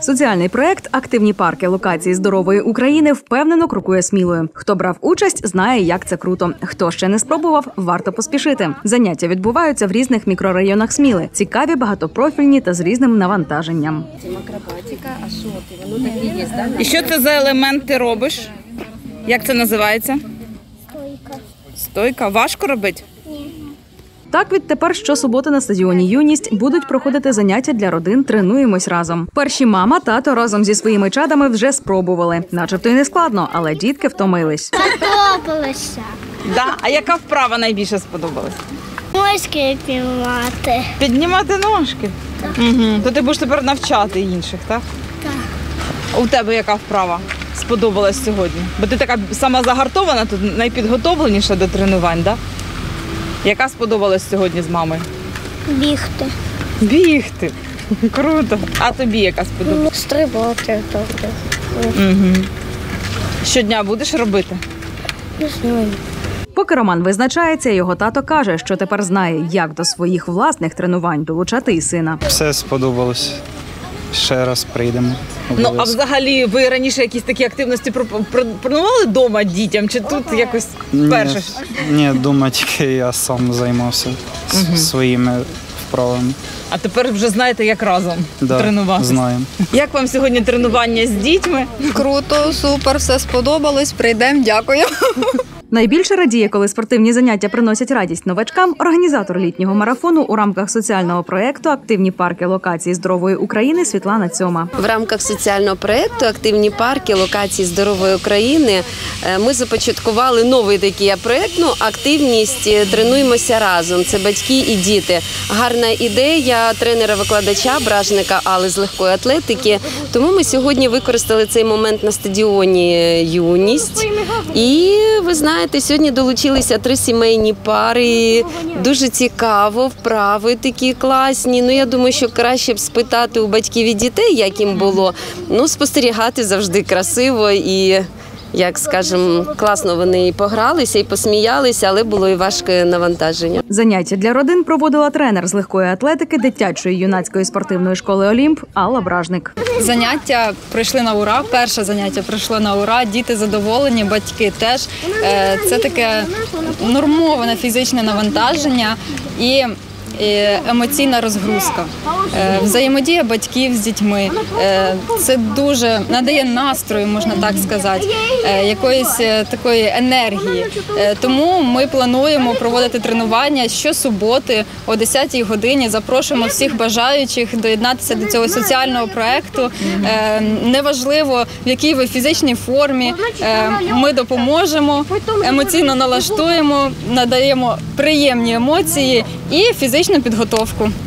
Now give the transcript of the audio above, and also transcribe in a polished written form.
Соціальний проект «Активні парки. Локації здорової України» впевнено крокує Смілою. Хто брав участь, знає, як це круто. Хто ще не спробував, варто поспішити. Заняття відбуваються в різних мікрорайонах Сміли. Цікаві, багатопрофільні та з різним навантаженням. І що це за елемент ти робиш? Як це називається? Стойка. Стойка. Важко робити? Так, відтепер щосуботи на стадіоні «Юність» будуть проходити заняття для родин «Тренуємось разом». Перші мама, тато разом зі своїми чадами вже спробували. Начебто й не складно, але дітки втомились. Сподобалося. Да. А яка вправа найбільше сподобалась? Ножки піднімати. Піднімати ножки? Так. Угу. То ти будеш тепер навчати інших, так? Так. У тебе яка вправа сподобалась сьогодні? Бо ти така сама загартована, тут найпідготовленіша до тренувань, так? Яка сподобалась сьогодні з мамою? Бігти. Бігти. Круто. А тобі яка сподобалась? Стрибати. Тобто. Угу. Щодня будеш робити? Не знаю. Поки Роман визначається, його тато каже, що тепер знає, як до своїх власних тренувань долучати і сина. Все сподобалось. Ще раз прийдемо. Ну, а взагалі ви раніше якісь такі активності пропонували вдома дітям? Чи тут якось вперше? Ні, дома тільки я сам займався своїми вправами. А тепер вже знаєте, як разом тренуватися? Знаємо. Як вам сьогодні тренування з дітьми? Круто, супер, все сподобалось. Прийдемо, дякую. Найбільше радіє, коли спортивні заняття приносять радість новачкам, організатор літнього марафону у рамках соціального проєкту «Активні парки. Локації здорової України» Світлана Цьома. В рамках соціального проєкту «Активні парки. Локації здорової України» ми започаткували новий такий проєкт, «Активність. Тренуємося разом». Це батьки і діти. Гарна ідея тренера-викладача, Бражника Алли з легкої атлетики. Тому ми сьогодні використали цей момент на стадіоні «Юність». І, ви знаєте, сьогодні долучилися 3 сімейні пари. Дуже цікаво, вправи такі класні. Ну, я думаю, що краще б спитати у батьків і дітей, як їм було. Ну, спостерігати завжди красиво і, як скажемо, класно вони і погралися, і посміялися, але було і важке навантаження. Заняття для родин проводила тренер з легкої атлетики дитячої юнацької спортивної школи «Олімп» Алла Бражник. Заняття пройшли на ура, перше заняття пройшло на ура, діти задоволені, батьки теж. Це таке нормоване фізичне навантаження і емоційна розгрузка. Взаємодія батьків з дітьми. Це дуже надає настрою, можна так сказати, якоїсь такої енергії. Тому ми плануємо проводити тренування щосуботи о 10-й годині. Запрошуємо всіх бажаючих доєднатися до цього соціального проєкту. Неважливо, в якій ви фізичній формі, ми допоможемо, емоційно налаштуємо, надаємо приємні емоції і фізичну підготовку.